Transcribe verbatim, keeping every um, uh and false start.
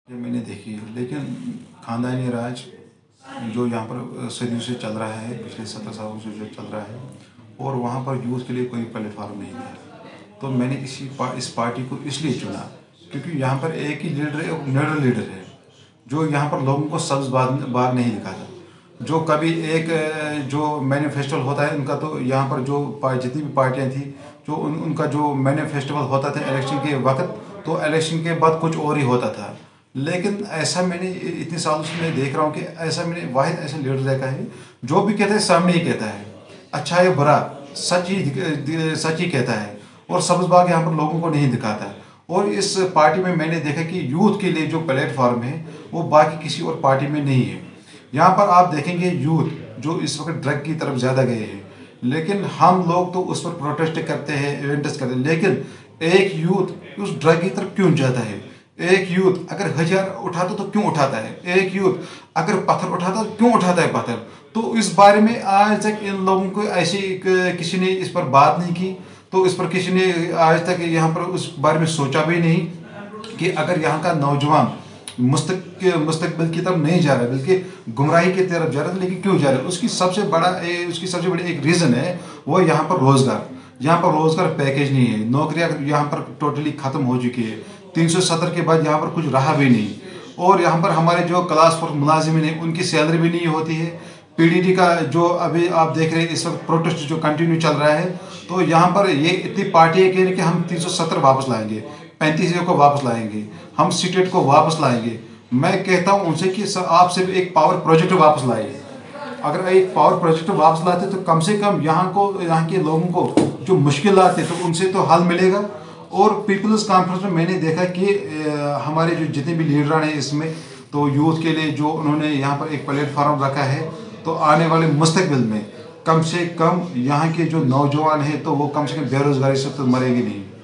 ये मैंने देखी है, लेकिन खानदानी राज जो यहाँ पर सदियों से चल रहा है, पिछले सत्तर सालों से जो चल रहा है, और वहाँ पर यूथ के लिए कोई प्लेटफॉर्म नहीं है। तो मैंने इसी पा, इस पार्टी को इसलिए चुना क्योंकि यहाँ पर एक ही लीडर है, लीडर लीडर है जो यहाँ पर लोगों को सब्ज बाग बाग नहीं दिखाता। जो कभी एक जो मैनिफेस्टो होता है उनका, तो यहाँ पर जो जितनी भी पार्टियाँ थी, जो उन, उनका जो मैनिफेस्टो होता था इलेक्शन के वक्त, तो इलेक्शन के बाद कुछ और ही होता था। लेकिन ऐसा मैंने इतने सालों से मैं देख रहा हूँ कि ऐसा मैंने वाहिद ऐसा लीडर देखा है जो भी कहता है सामने ही कहता है, अच्छा है बुरा सच ही सच ही कहता है, और सब्ज बाग यहाँ पर लोगों को नहीं दिखाता। और इस पार्टी में मैंने देखा कि यूथ के लिए जो प्लेटफॉर्म है वो बाकी किसी और पार्टी में नहीं है। यहाँ पर आप देखेंगे यूथ जो इस वक्त ड्रग की तरफ ज़्यादा गए हैं, लेकिन हम लोग तो उस पर प्रोटेस्ट करते हैं, इवेंट्स करते हैं, लेकिन एक यूथ उस ड्रग की तरफ क्यों जाता है? एक यूथ अगर हथियार उठाता तो क्यों उठाता है? एक यूथ अगर पत्थर उठाता तो क्यों उठाता है पत्थर? तो इस बारे में आज तक इन लोगों को ऐसी किसी ने इस पर बात नहीं की, तो इस पर किसी ने आज तक यहाँ पर उस बारे में सोचा भी नहीं कि अगर यहाँ का नौजवान मुस्तक मुस्तकबिल की तरफ नहीं जा रहा है बल्कि गुमराही की तरफ जा रहा है, लेकिन क्यों जा रहा है? उसकी सबसे बड़ा उसकी सबसे बड़ी एक रीज़न है, वो यहाँ पर रोज़गार यहाँ पर रोज़गार पैकेज नहीं है। नौकरियाँ यहाँ पर टोटली ख़त्म हो चुकी है। तीन सौ सत्तर के बाद यहाँ पर कुछ रहा भी नहीं, और यहाँ पर हमारे जो क्लास फोर मुलाजिमिन हैं उनकी सैलरी भी नहीं होती है। पीडीडी का जो अभी आप देख रहे हैं इस वक्त प्रोटेस्ट जो कंटिन्यू चल रहा है, तो यहाँ पर ये इतनी पार्टी है कि हम तीन सौ सत्तर वापस लाएंगे, पैंतीस को वापस लाएंगे, हम सीटेट को वापस लाएंगे। मैं कहता हूँ उनसे कि आप सिर्फ एक पावर प्रोजेक्ट वापस लाइए। अगर एक पावर प्रोजेक्ट वापस लाते तो कम से कम यहाँ को यहाँ के लोगों को जो मुश्किल आते तो उनसे तो हल मिलेगा। और पीपल्स कॉन्फ्रेंस में मैंने देखा कि हमारे जो जितने भी लीडर हैं इसमें, तो यूथ के लिए जो उन्होंने यहाँ पर एक प्लेटफॉर्म रखा है, तो आने वाले मुस्तकबिल में कम से कम यहाँ के जो नौजवान हैं तो वो कम से कम बेरोजगारी से तो मरेंगे नहीं।